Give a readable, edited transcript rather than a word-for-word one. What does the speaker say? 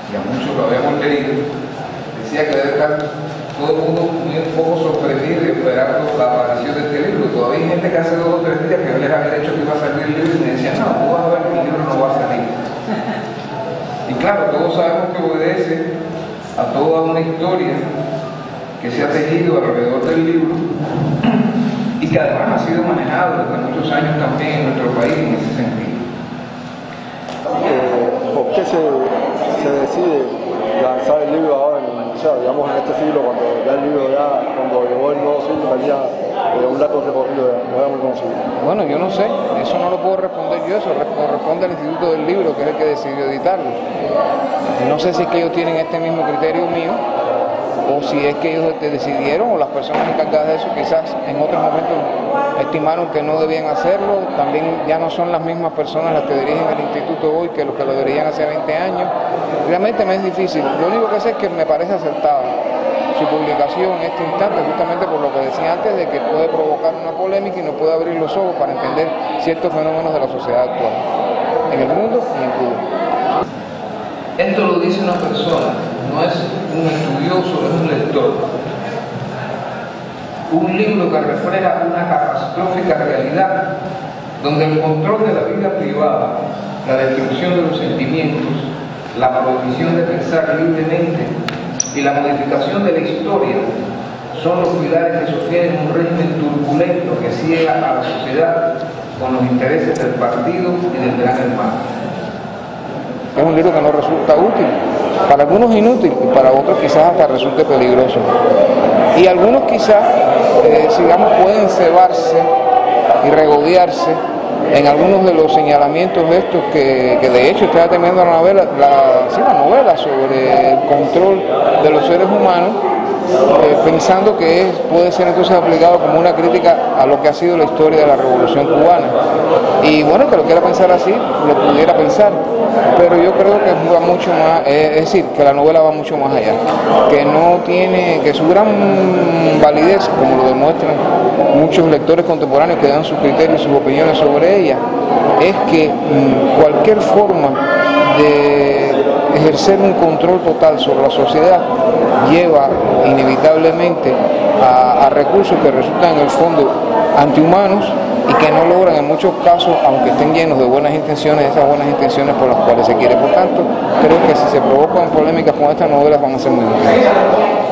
y a muchos lo habíamos leído, decía que debe estar todo el mundo muy un poco sorprendido y esperando la aparición de este libro. Todavía hay gente que hace 2 o 3 días que yo les había dicho que iba a salir el libro y me decían, no, tú vas a ver que el libro no va a salir. Y claro, todos sabemos que obedece a toda una historia que se ha tejido alrededor del libro y que además ha sido manejado desde muchos años también en nuestro país en ese sentido. ¿Por qué se decide lanzar el libro ahora, digamos en este siglo, cuando ya el libro cuando llegó el nuevo siglo, tenía un largo recorrido, no era muy conocido? Bueno, yo no sé, eso no lo puedo responder yo, eso corresponde al Instituto del Libro, que es el que decidió editarlo. No sé si es que ellos tienen este mismo criterio mío, o si es que ellos decidieron, o las personas encargadas de eso quizás en otros momentos estimaron que no debían hacerlo. También ya no son las mismas personas las que dirigen el instituto hoy que los que lo dirigían hace 20 años. Realmente me es difícil. Lo único que sé es que me parece acertada su publicación en este instante, justamente por lo que decía antes, de que puede provocar una polémica y nos puede abrir los ojos para entender ciertos fenómenos de la sociedad actual, en el mundo y en Cuba. Esto lo dice una persona, no es un estudioso, es un lector. Un libro que refleja una catastrófica realidad, donde el control de la vida privada, la destrucción de los sentimientos, la prohibición de pensar libremente y la modificación de la historia son los pilares que sostienen un régimen turbulento que ciega a la sociedad con los intereses del partido y del gran hermano. Es un libro que no resulta útil, para algunos inútil y para otros quizás hasta resulte peligroso. Y algunos quizás, digamos, pueden cebarse y regodearse en algunos de los señalamientos de estos que de hecho está teniendo la novela sobre el control de los seres humanos, pensando que puede ser entonces aplicado como una crítica a lo que ha sido la historia de la Revolución Cubana. Y bueno, que lo quiera pensar así, lo pudiera pensar, pero yo creo que va mucho más, es decir, que la novela va mucho más allá, que su gran validez, como lo demuestran muchos lectores contemporáneos que dan sus criterios y sus opiniones sobre ella, es que cualquier forma de ejercer un control total sobre la sociedad lleva inevitablemente a recursos que resultan en el fondo antihumanos y que no logran en muchos casos, aunque estén llenos de buenas intenciones, esas buenas intenciones por las cuales se quiere. Por tanto, creo que si se provocan polémicas con estas novelas van a ser muy útiles.